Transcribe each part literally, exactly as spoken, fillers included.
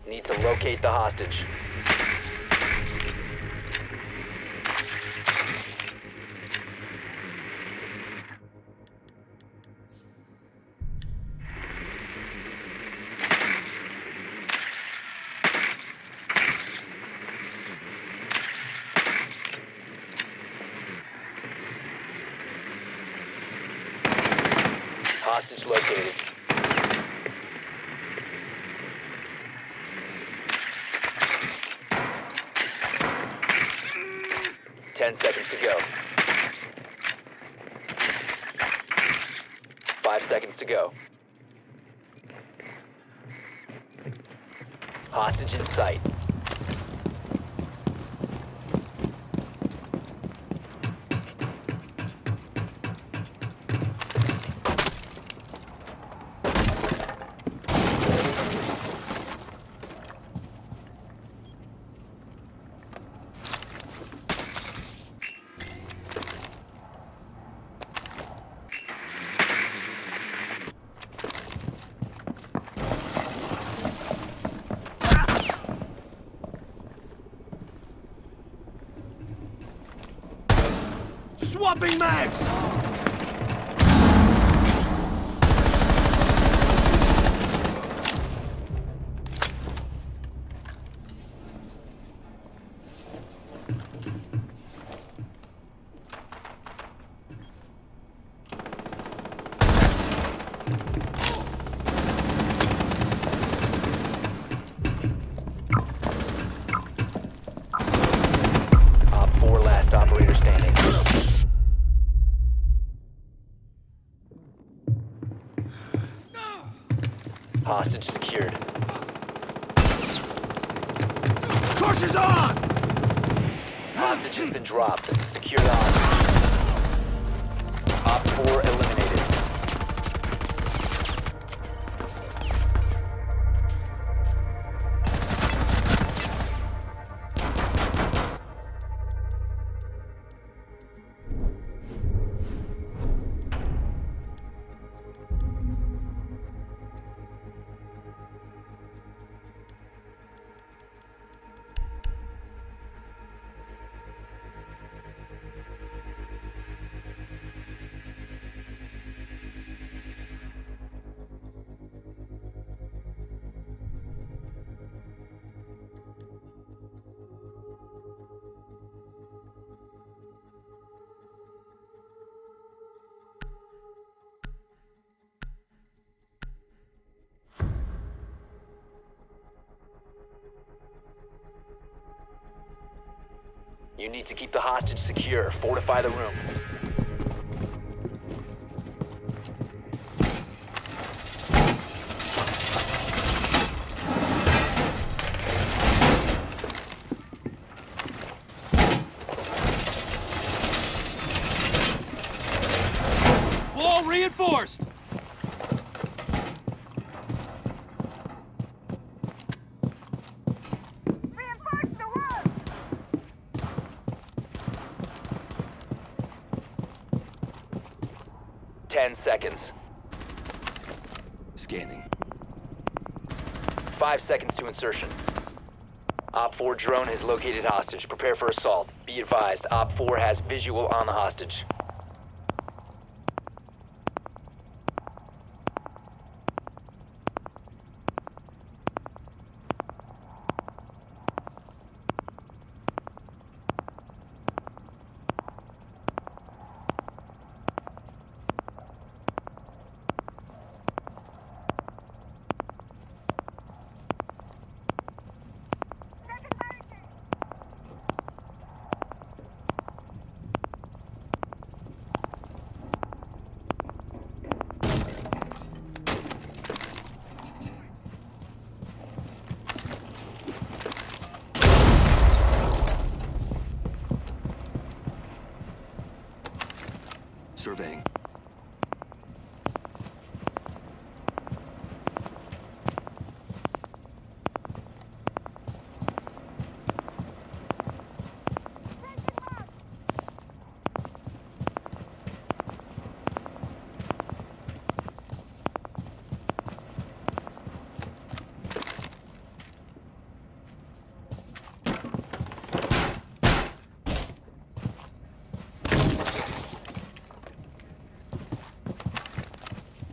Need to locate the hostage. Hostage located. Ten seconds to go. Five seconds to go. Hostage in sight. Swapping mags! Op four, last operator standing. Hostage secured. Push is on! Hostage has been dropped. Secure the hostage. Op four eliminated. You need to keep the hostage secure. Fortify the room. Wall reinforced! Ten seconds. Scanning. Five seconds to insertion. Op four drone has located hostage. Prepare for assault. Be advised, Op four has visual on the hostage. Surveying.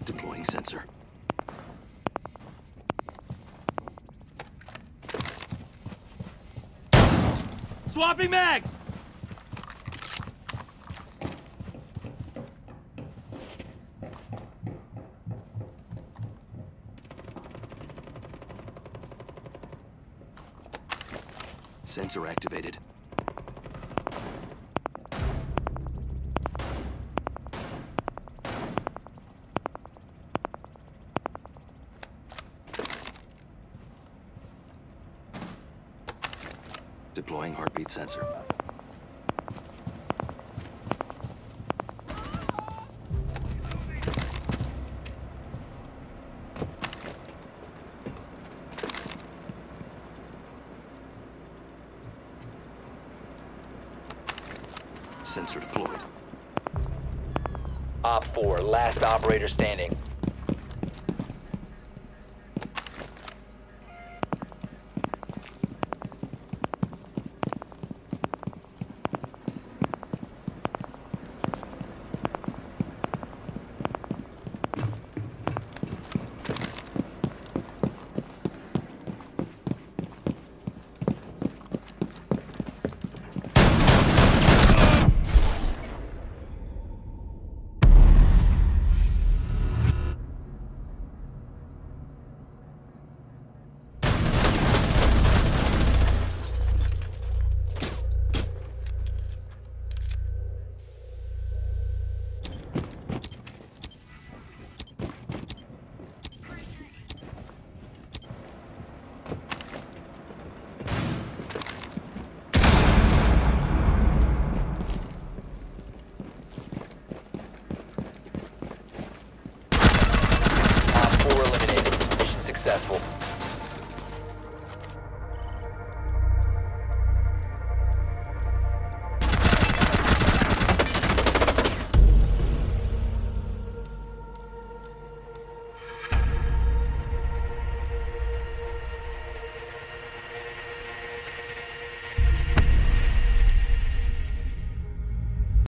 Deploying sensor. Swapping mags! Sensor activated. Deploying heartbeat sensor. Sensor deployed. Op four, last operator standing.